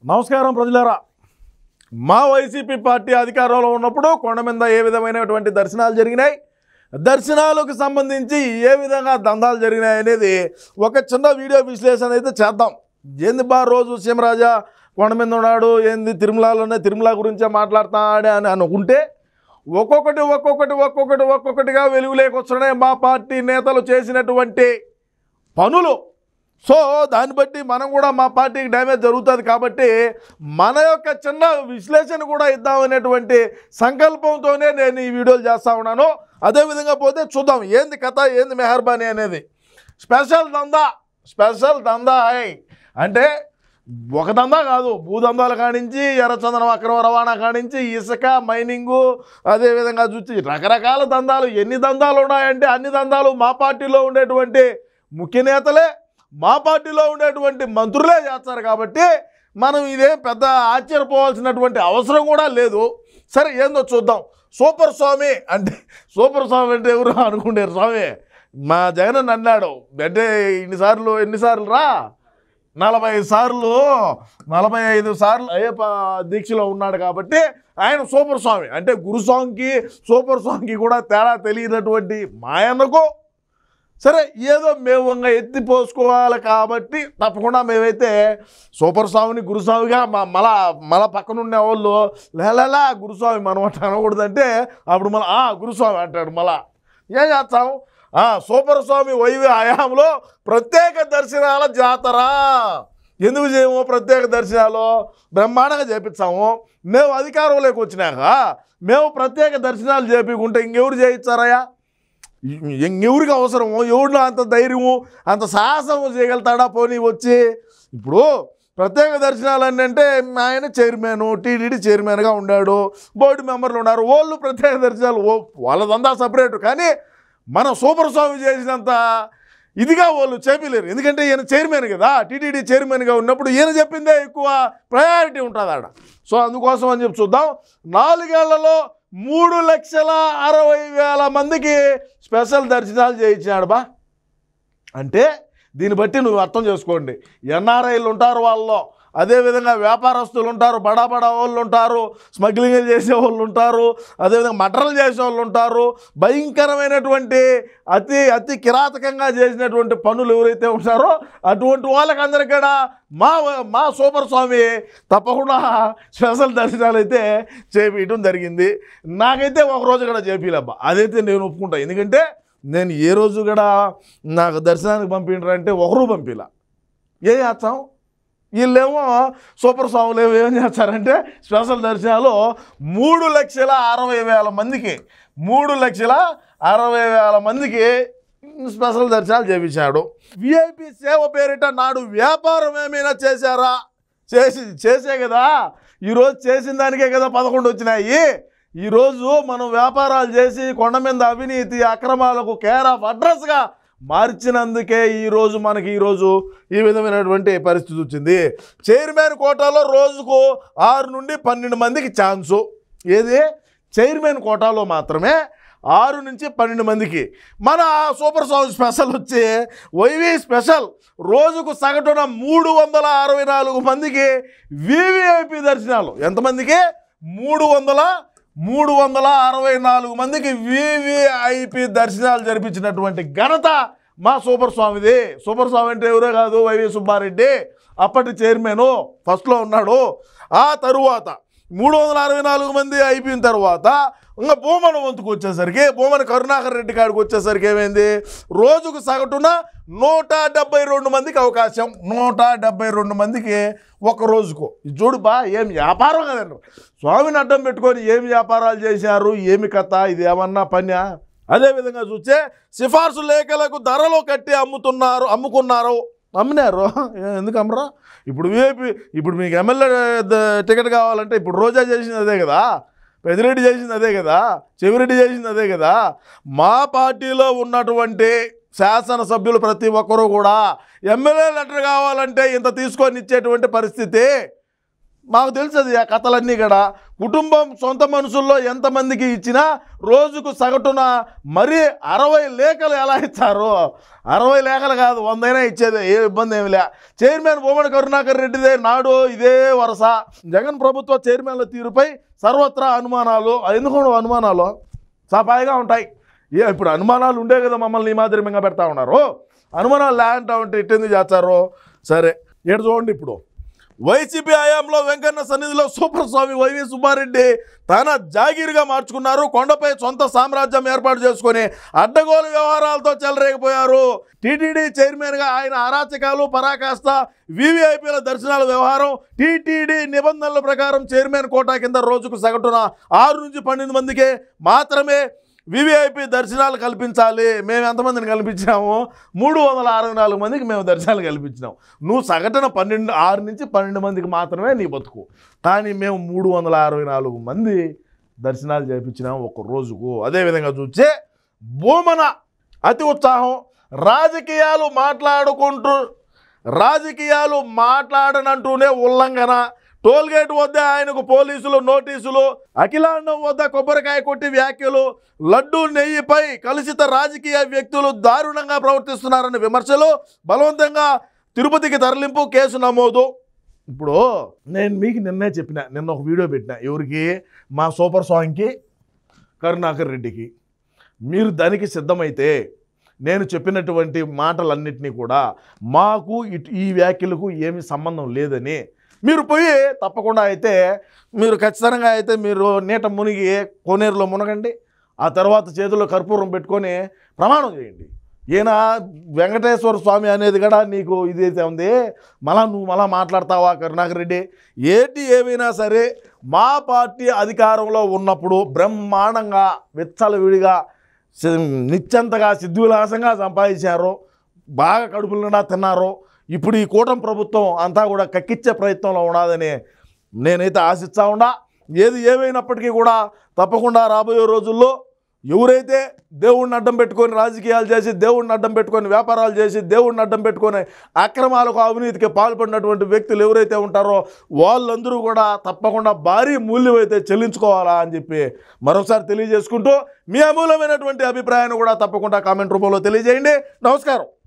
నమస్కారం ప్రజలారా. మా వైసీపీ పార్టీ అధికారంలో ఉన్నప్పుడు కొండ మీద ఏ విధమైనటువంటి దర్శనాలు జరిగినాయి, దర్శనాలకు సంబంధించి ఏ విధంగా దందాలు జరిగినాయి అనేది ఒక చిన్న వీడియో విశ్లేషణ అయితే చేద్దాం. ఏంది బా రోజు సీమరాజా కొండ మీద ఉన్నాడు, ఏంది తిరుమల గురించే మాట్లాడుతాడు అని అనుకుంటే ఒక్కొక్కటిగా వెలుగులేకొస్తున్నాయి మా పార్టీ నేతలు చేసినటువంటి పనులు. సో దాన్ని బట్టి మనం కూడా మా పార్టీకి డ్యామేజ్ జరుగుతుంది కాబట్టి మన యొక్క చిన్న విశ్లేషణ కూడా ఇద్దామనేటువంటి సంకల్పంతోనే నేను ఈ వీడియోలు చేస్తూ ఉన్నాను. అదేవిధంగా పోతే చూద్దాం ఏంది కథ, ఏంది మెహర్బానీ అనేది. స్పెషల్ దందా అంటే ఒక దందా కాదు, భూదందాలు కానించి ఎర్రచందనం అక్రమ రవాణా కానించి ఇసుక మైనింగు, అదేవిధంగా చూసి రకరకాల దందాలు. ఎన్ని దందాలు ఉన్నాయంటే అన్ని దందాలు మా పార్టీలో ఉండేటువంటి ముఖ్య నేతలే, మా పార్టీలో ఉండేటువంటి మంత్రులే చేస్తారు కాబట్టి మనం ఇదే పెద్ద ఆశ్చర్యపోవాల్సినటువంటి అవసరం కూడా లేదు. సరే ఏందో చూద్దాం. సూపర్ స్వామి అంటే ఎవరు అనుకుంటారు? స్వామి మా జగన్ అన్నాడు అంటే ఎన్నిసార్లు రా 45 సార్లు అయ్యప్ప దీక్షలో ఉన్నాడు కాబట్టి ఆయన సూపర్ స్వామి. అంటే గురుస్వామికి సూపర్ స్వామికి కూడా తేడా తెలియనటువంటి మాయన్నకు సరే ఏదో మేము ఎత్తిపోసుకోవాలి కాబట్టి తప్పకుండా మేమైతే సూపర్ స్వామిని గురుస్వామిగా మళ్ళా పక్కన ఉండే వాళ్ళు లేలా గురుస్వామి మనం అనకూడదంటే అప్పుడు మళ్ళీ గురుస్వామి అంటాడు. మళ్ళా ఏం చేస్తాం? సూపర్ స్వామి వైవి హయాంలో ప్రత్యేక దర్శనాల జాతర ఎందుకు చేయము? ప్రత్యేక దర్శనాలు బ్రహ్మాండంగా చేపిస్తాము. మేము అధికారంలోకి వచ్చినాక మేము ప్రత్యేక దర్శనాలు చేపించుకుంటే ఇంకెవరు చేయించారయ్యా? ఎవరికి అవసరము? ఎవరిలో అంత ధైర్యము, అంత సాహసము చేయగలుగుతాడా? పోనీ వచ్చి ఇప్పుడు ప్రత్యేక దర్శనాలు అంటే ఆయన చైర్మన్, టీటీడీ చైర్మన్గా ఉన్నాడు, బోర్డు మెంబర్లు ఉన్నారు, వాళ్ళు ప్రత్యేక దర్శనాలు వాళ్ళదంతా సపరేటు. కానీ మన సూపర్ స్వామి చేసినంత ఇదిగా వాళ్ళు చేపలేరు. ఎందుకంటే ఈయన చైర్మన్ కదా, టీటీడీ చైర్మన్గా ఉన్నప్పుడు ఈయన చెప్పిందే ఎక్కువ ప్రయారిటీ ఉంటుంది ఆడ. సో అందుకోసం అని చెప్పి చూద్దాం. 4 ఏళ్లలో 3,60,000 మందికి స్పెషల్ దర్శనాలు చేయించాడు బా. అంటే దీన్ని బట్టి నువ్వు అర్థం చేసుకోండి. ఎన్ఆర్ఐలు ఉంటారు వాళ్ళలో, అదేవిధంగా వ్యాపారస్తులు ఉంటారు, బడా వాళ్ళు ఉంటారు, స్మగ్లింగ్లు చేసేవాళ్ళు ఉంటారు, అదేవిధంగా మటర్లు చేసేవాళ్ళు ఉంటారు. భయంకరమైనటువంటి అతి కిరాతకంగా చేసినటువంటి పనులు ఎవరైతే ఉంటారో అటువంటి వాళ్ళకందరికీ కూడా మా సూపర్ స్వామి తప్పకుండా స్పెషల్ దర్శనాలు అయితే చేపించడం జరిగింది. నాకైతే ఒకరోజు కూడా చేపిలబ్బా, అదైతే నేను ఒప్పుకుంటా. ఎందుకంటే నేను ఏ రోజు కూడా నాకు దర్శనానికి పంపించారంటే ఒకరు పంపిలా. ఏం చేస్తాం? వీళ్ళేమో సూపర్ స్వాములు ఏం చేస్తారంటే స్పెషల్ దర్శనాలు 3,60,000 మందికి 3,60,000 మందికి స్పెషల్ దర్శనాలు చేయించాడు. విఐపి సేవ పేరిట నాడు వ్యాపారం ఏమైనా చేశారా? చేసే కదా. ఈరోజు చేసిన దానికే కదా 11 వచ్చినాయి. ఈరోజు మనం వ్యాపారాలు చేసి కొండ మీద అవినీతి అక్రమాలకు కేర్ ఆఫ్ అడ్రస్గా మార్చినందుకే మనకి ఈరోజు ఈ విధమైనటువంటి పరిస్థితి వచ్చింది. చైర్మన్ కోటాలో రోజుకు 6 నుండి 12 మందికి ఛాన్సు. ఏది? చైర్మన్ కోటాలో మాత్రమే 6 నుంచి 12 మందికి. మన సూపర్ స్వామి స్పెషల్ వచ్చి వైవి స్పెషల్ రోజుకు సగటున 364 మందికి వివిఐపి దర్శనాలు. ఎంతమందికి? 364 మందికి వివిఐపి దర్శనాలు జరిపించినటువంటి ఘనత మా సూపర్ స్వామిది. సూపర్ స్వామి అంటే ఎవరో కాదు, వైవి సుబ్బారెడ్డి అప్పటి చైర్మన్ ఫస్ట్లో ఉన్నాడు. ఆ తరువాత 364 మంది అయిపోయిన తర్వాత ఇంకా భూమన వంతుకు వచ్చేసరికి, భూమన కరుణాకర్ రెడ్డి కాడికి వచ్చేసరికి ఏమైంది? రోజుకు సగటున 172 మందికి అవకాశం. 172 మందికి ఒక రోజుకు. ఇది చూడు బా, ఏం వ్యాపారం కదండి. స్వామిని అడ్డం పెట్టుకొని ఏం వ్యాపారాలు చేశారు, ఏమి కథ, ఇది ఏమన్నా పని? అదేవిధంగా చూస్తే సిఫార్సు లేఖలకు ధరలు కట్టి అమ్మినారు. ఎందుకు అమ్మరా? ఇప్పుడు విఐపి, ఇప్పుడు మీకు ఎమ్మెల్యే టికెట్ కావాలంటే ఇప్పుడు రోజా చేసింది అదే కదా, పెద్దిరెడ్డి చేసింది అదే కదా, చెవిరెడ్డి చేసింది అదే కదా. మా పార్టీలో ఉన్నటువంటి శాసనసభ్యులు ప్రతి ఒక్కరూ కూడా ఎమ్మెల్యే లెటర్ కావాలంటే ఇంత తీసుకొని ఇచ్చేటువంటి పరిస్థితి. మాకు తెలుసది ఆ కథలన్నీ కూడా. కుటుంబం సొంత మనుషుల్లో ఎంతమందికి ఇచ్చినా రోజుకు సగటున మరీ 60 లేఖలు ఎలా ఇచ్చారు? 60 లేఖలు కాదు, 100 అయినా ఇచ్చేదే, ఏ ఇబ్బంది ఏమి లే. చైర్మన్ భూమన కరుణాకర్ రెడ్డిదే నాడు ఇదే వరుస. జగన్ ప్రభుత్వ చైర్మన్ల తీరుపై సర్వత్రా అనుమానాలు. ఎందుకు అనుమానాలు సపాయిగా ఉంటాయి. ఇప్పుడు అనుమానాలు ఉండే కదా మమ్మల్ని ఈ మాదిరి మింగ పెడతా ఉన్నారు. అనుమానాలు లేదంటా ఉంటే ఇట్టెందుకు చేస్తారు? సరే, ఇక్కడ చూడండి. ఇప్పుడు వైసీపీ హయాంలో వెంకన్న సన్నిధిలో సూపర్ స్వామి వైవి సుబ్బారెడ్డి తన జాగీరుగా మార్చుకున్నారు. కొండపై సొంత సామ్రాజ్యం ఏర్పాటు చేసుకొని అడ్డగోలు వ్యవహారాలతో చెలరేగిపోయారు. టీటీడీ చైర్మన్గా ఆయన అరాచకాలు, పరాకాష్ట, వీవీఐపీల దర్శనాల వ్యవహారం. టీటీడీ నిబంధనల ప్రకారం చైర్మన్ కోటా కింద రోజుకు సగటున 6 నుంచి 12 మందికే మాత్రమే వీవీఐపీ దర్శనాలు కల్పించాలి. మేము ఎంతమందిని కల్పించాము? 364 మందికి మేము దర్శనాలు కల్పించినాం. నువ్వు సగటున 6 నుంచి 12 మందికి మాత్రమే నీ బతుకు. కానీ మేము 364 మంది దర్శనాలు చేయించినాం ఒక రోజుకు. అదేవిధంగా చూస్తే భూమన అతి ఉత్సాహం. రాజకీయాలు మాట్లాడనంటూనే ఉల్లంఘన. టోల్గేట్ వద్ద ఆయనకు పోలీసులు నోటీసులు. అఖిలాండం వద్ద కొబ్బరికాయ కొట్టి వ్యాఖ్యలు. లడ్డూ నెయ్యిపై కలుషిత రాజకీయ వ్యక్తులు దారుణంగా ప్రవర్తిస్తున్నారన్న విమర్శలు. బలవంతంగా తిరుపతికి తరలింపు, కేసు నమోదు. ఇప్పుడు నేను మీకు నిన్నే చెప్పిన, నిన్న ఒక వీడియో పెట్టిన. ఎవరికి? మా సూపర్ సాంగ్కి, కరుణాకర్ రెడ్డికి. మీరు దానికి సిద్ధమైతే నేను చెప్పినటువంటి మాటలన్నింటినీ కూడా మాకు ఈ వ్యాఖ్యలకు ఏమీ సంబంధం లేదని మీరు పోయి తప్పకుండా అయితే మీరు ఖచ్చితంగా అయితే మీరు నీట మునిగి కోనేరులో మునగండి. ఆ తర్వాత చేతుల్లో కర్పూరం పెట్టుకొని ప్రమాణం చేయండి. ఈయన వెంకటేశ్వర స్వామి అనేది కూడా నీకు ఇదైతే ఉంది. నువ్వు మళ్ళా మాట్లాడతావా కరుణాకర్ రెడ్డి? ఏమైనా సరే మా పార్టీ అధికారంలో ఉన్నప్పుడు బ్రహ్మాండంగా విచ్చలవిడిగా నిత్యంతగా సిద్ధివిలాసంగా సంపాదించారు, బాగా కడుపుల నిండా తిన్నారు. ఇప్పుడు ఈ కూటమి ప్రభుత్వం అంతా కూడా కక్కిచ్చే ప్రయత్నంలో ఉన్నదని నేనైతే ఆశిస్తా ఉన్నా. ఏమైనప్పటికీ కూడా తప్పకుండా రాబోయే రోజుల్లో ఎవరైతే దేవుడిని అడ్డం పెట్టుకొని రాజకీయాలు చేసి, దేవుడిని అడ్డం పెట్టుకొని వ్యాపారాలు చేసి, దేవుడిని అడ్డం పెట్టుకొని అక్రమాలకు, అవినీతికి పాల్పడినటువంటి వ్యక్తులు ఎవరైతే ఉంటారో వాళ్ళందరూ కూడా తప్పకుండా భారీ మూల్యం అయితే చెల్లించుకోవాలా అని చెప్పి మరొకసారి తెలియజేసుకుంటూ మీ అమూల్యమైనటువంటి అభిప్రాయాన్ని కూడా తప్పకుండా కామెంట్ రూపంలో తెలియజేయండి. నమస్కారం.